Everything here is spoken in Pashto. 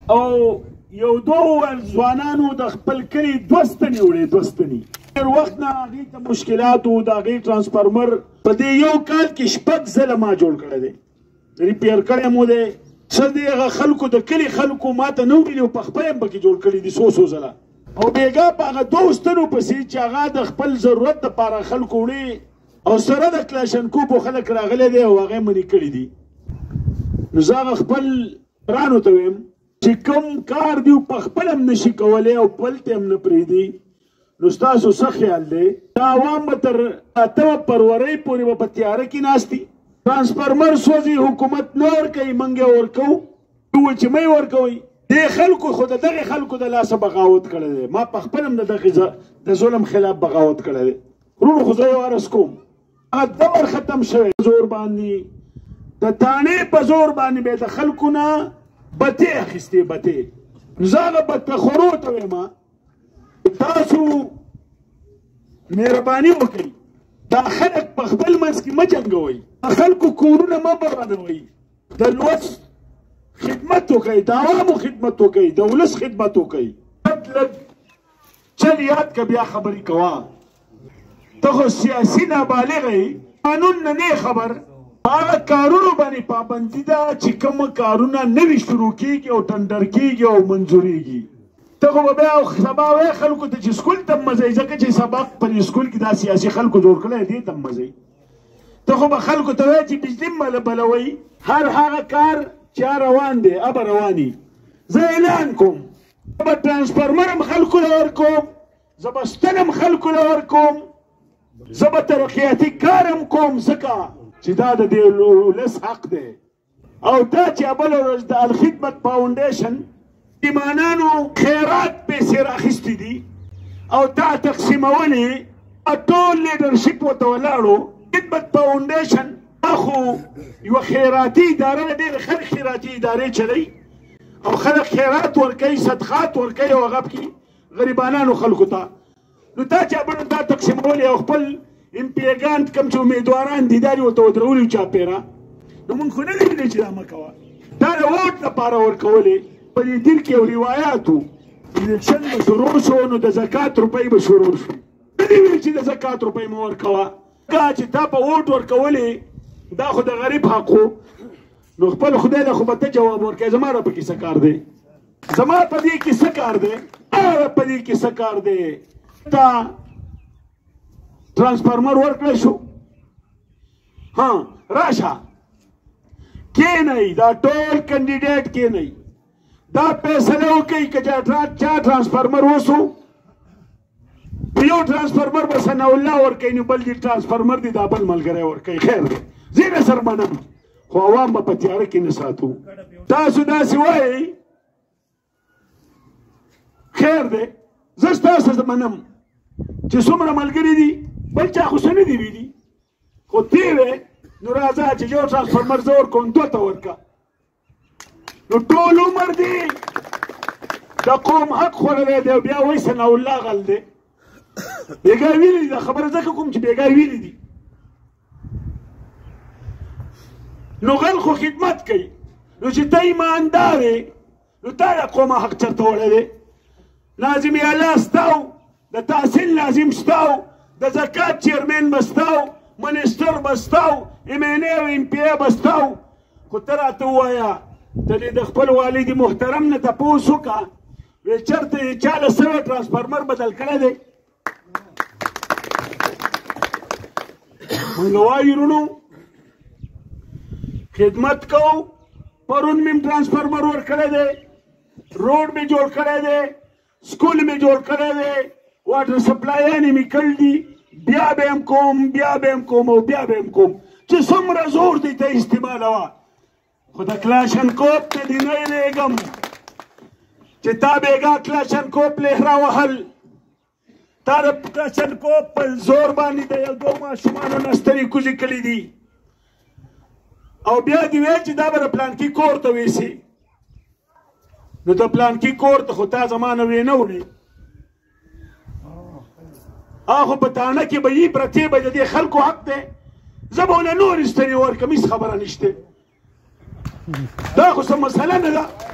او یو دوه ځوانانو د خپل کلي 2 ستنې وړې 2 ستنې. ډېر وخت نه هغوی ته مشکلات و، د هغوی ټرانسفارمر په دې یو کال کې 6 ځله ما جوړ کړی دی، ریپیر کړی مو دی. څه دی هغه خلکو د کلي خلکو ما ته نه ویلي او په خپله یې پکې جوړ کړي دي 100 ځله. او بېګا په هغه 2 ستنو پسې چې هغه د خپل ضرورت دپاره خلکو وړي او سره د کلاشنکوفو خلک راغلی دی او هغه یې منې کړي دي. نو زه هغه خپل رانو ته ویم چې کوم کار دی په خپل هم نشي کولی او بل ته هم نه پرېږدي، نو ستاسو څه خیال دی؟ دا عوام به تر 8 فروری پورې به په تیاره کې ناست دي. ټرانسفارمر سوځي، حکومت نه ورکوي، موږ یې ورکوو. ووایي چې مه یې ورکوئ. دې خلکو خو د دغې خلکو د لاسه بغاوت کړی دی. ما په خپل هم د دغې د ظلم خلاف بغاوت کړی دی. وروڼو خو زه یو عرض کوم، هغه دور ختم شوی زور باندې، د تانې په زور باندې به د خلکو نه بتې اخیستې بتې. نو زه هغه بتخورو ته وایم تاسو مهرباني وکړئ، دا خلک په خپل منځ کې مه جنګوئ، د خلکو کورونه مه بربادوئ، د لوست خدمت وکړئ، د عوامو خدمت وکړئ، د ولس خدمت وکړئ. لږ چل یاد که بیا خبرې کوه. ته خو سیاسي نابالغ یې، قانون نه نه خبر. هغه کارونو باندې پابندي ده چې کوم کارونه نوي شروع کېږي او ټنډر کېږي او منظورېږي. ته خو به بیا سبا وایې خلکو ته چې سکول ته م مزئ، ځکه چې سبق په سکول کې دا سیاسي خلکو جوړ کړی دې ته م مزئ. ته خو به خلکو ته وایې چې بجلي م بلوئ. هر هغه کار چې روان دی ابه رواني. زه اعلان کوم، زه به ټرانسفارمر هم خلکو له ورکوم، زه به ستن هم خلکو له ورکوم، زه به ترقیاتي کار هم کوم، ځکه چې دا د دې ولس حق دی. او دا چې بله ورځ د الخدمت فاونډیشن ایمانانو خیرات پیسې راخیستې دي او دا تقسیمولې، ټول لیډرشپ ورته ولاړو. خدمت فاونډیشن دا خو یوه خیراتي اداره ده، ډېرې خلک خیراتي ادارې چلی او خلک خیرات ورکوي، صدقات ورکوي او هغه پکې غریبانانو خلکو ته. نو دا چې بله دا تقسیمولې او خپل امپیګان کوم چې امیدواران دي دا یې ورته ودرولي چاپېره. نو موږ خو نه دی ویلي چې دا مه کوه، دا د ووټ لپاره ورکولې. په دې دیر کې یو روایات و، الیکشن به شروع شو نو د زکات روپۍ به شروع شو. نه دی ویلي چې د زکات روپۍ مه ورکوه. دا چې تا په ووټ ورکولې دا خو د غریب حق و، نو خپل خدای له خو به ته جواب ورکوې. زما را پکې څه کار دی؟ زما په دې کې څه کار دی؟ په دې کې څه کار دی؟ تا ټرانسفارمر ورکړی شو، ها راشه کېنئ، دا ټول کینډیډیټ کېنئ، دا فیصله وکړئ که چا ټرانسفارمر وسو، یو ټرانسفارمر به ثناء الله ورکوي، نو بل دې ټرانسفارمر دی دا بل ملګری ورکوي. خیر دی، زه یې سر منم، خو عوام به په تیاره کې نه ساتو. تاسو داسې وایئ، خیر دی، زه ستاسو منم چې څومره ملګري دي، بل چا خو څه نه دي ویلي، خو تی وې نو راځه چې یو ټرانسفارمر زه ورکوم 2 ته ورکه. نو ټول عمر دی د قوم حق خوړلی دی او بیا وایي ثناء الله غل دی. بېګا ویلي دي، دا خبره ځکه کوم چې بېګا ویلي دي. نو غل خو خدمت کوي، نو چې ته ایماندار یې نو تا د قوم حق چېرته وړی دی؟ لازم اعلی ستاو، د تحصیل لازم ستاو، د زکات چیرمن به ستاو، منسټر به ستاو، ایمینې او امپیه به ستاو. خو ته راته ووایه ته دې د خپل والد محترم نه تپوس وکړه، وایي چېرته یې چا له سوی ټرانسفارمر بدل کړی دی؟ موږ وایو وروڼو خدمت کوو. پرون مې ټرانسفارمر ورکړی دی، روډ مې جوړ کړی دی، سکول مې جوړ کړی دی، واټر سپلایانې مې کړي دي، بیا به هم کوم، بیا به هم کوم او بیا به هم کوم، چې څومره زور دی ته استعمالوه. خو د کلاشنکوف نه دې نه یېرېږم چې تا بېګا کلاشنکوف لهره وهل، تا د کلاشنکوف په زور باندې د یو 2 ماشومانو نه سترې کوزې کړي دي او بیا دې ویل چې دا به د پلانکي کور ته ویسي. نو د پلانکي کور ته خو تا زما نه وې نه وړې، خو په تانه کې به یې پرتې به د دې خلکو حق دی. زه به ونه نورې ستنې ورکړم، هېڅ خبره نشته. دا خو څه مسله نه ده.